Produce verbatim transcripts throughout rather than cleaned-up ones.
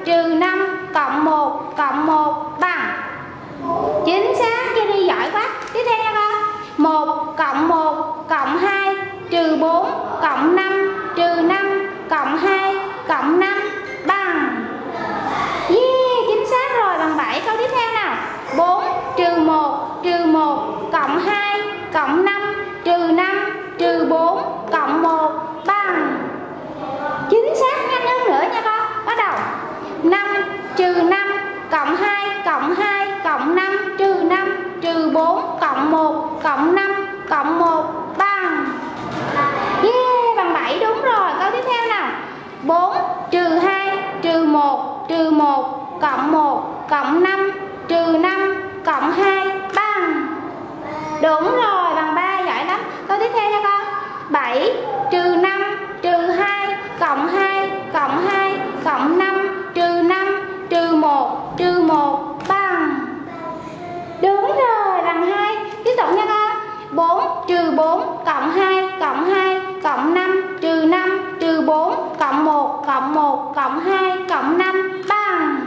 trừ năm cộng một cộng một bằng. Chính xác, cho đi giỏi quá. Tiếp theo nha con. một cộng một cộng hai trừ bốn cộng năm trừ năm cộng hai cộng năm bằng. Yeah, chính xác rồi, bằng bảy. Câu tiếp theo nào. bốn trừ một trừ một cộng hai cộng năm trừ năm trừ bốn cộng một bằng. Chính xác, nhanh hơn nữa nha con. Bắt đầu. năm trừ năm cộng hai cộng hai cộng năm trừ năm trừ bốn cộng một cộng năm cộng một bằng. Yeah, bằng bảy, đúng rồi. Câu tiếp theo nào. bốn trừ hai trừ một trừ một cộng một cộng năm trừ năm cộng hai bằng. Đúng rồi, bằng ba, giỏi lắm. Câu tiếp theo nha con. bảy trừ năm trừ hai cộng hai cộng hai cộng năm trừ năm trừ một trừ một bằng. Đúng rồi, bằng hai. Tiếp tục nha con. bốn trừ bốn cộng hai cộng hai cộng năm trừ năm trừ bốn cộng một cộng một cộng hai cộng năm bằng.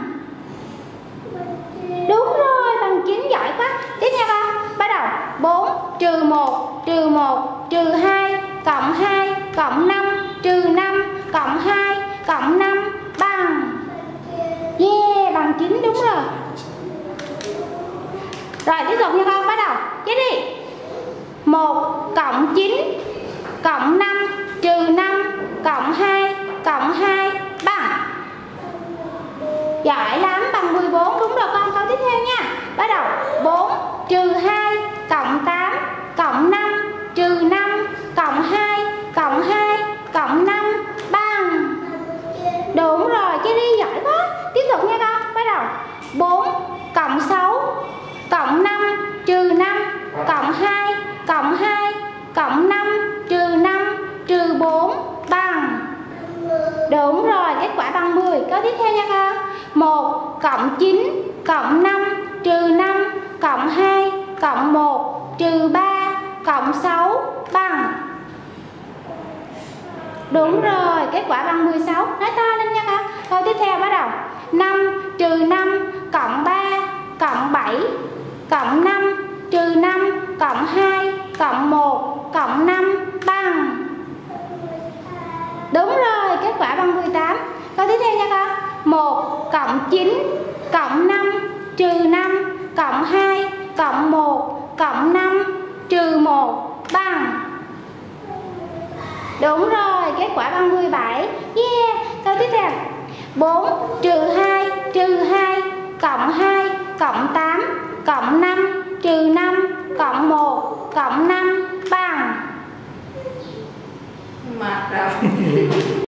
Đúng rồi, bằng chín, giỏi quá. Tiếp nha con. Bắt đầu. bốn trừ một trừ một trừ hai cộng hai cộng năm trừ năm cộng hai cộng năm bằng. Yeah, bằng chín, đúng rồi. Rồi tiếp tục nha con. Bắt đầu. Chết đi. một cộng chín cộng năm trừ năm cộng hai cộng hai bằng. Giỏi lắm, bằng mười bốn, đúng rồi con. Câu tiếp theo nha. Bắt đầu. bốn trừ hai cộng tám cộng năm trừ năm cộng hai cộng hai cộng năm bằng. Đúng rồi, cái đi giỏi quá. Tiếp tục nha con. Bắt đầu. bốn cộng sáu cộng năm trừ năm cộng hai cộng hai cộng năm trừ năm trừ bốn bằng. Đúng rồi, kết quả bằng mười. Câu tiếp theo nha con. một cộng chín cộng năm trừ năm cộng hai cộng một trừ ba cộng sáu bằng. Đúng rồi, kết quả bằng mười sáu. Nói to lên nha con. Câu tiếp theo bắt đầu. năm trừ năm cộng ba cộng bảy cộng năm trừ năm cộng hai cộng một cộng năm bằng. Đúng rồi, kết quả bằng mười tám. Câu tiếp theo nha con. một cộng chín cộng năm trừ năm cộng hai cộng một cộng năm trừ một bằng. Đúng rồi, kết quả bằng mười bảy. Yeah. Câu tiếp theo. bốn trừ hai trừ hai cộng hai cộng tám cộng năm trừ năm cộng một cộng năm bằng. Mặt đâu.